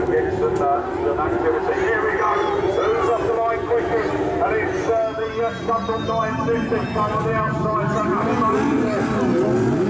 get some activity. Here we go. Who's off the line quickest? And it's the Sunderland 950 on the outside. So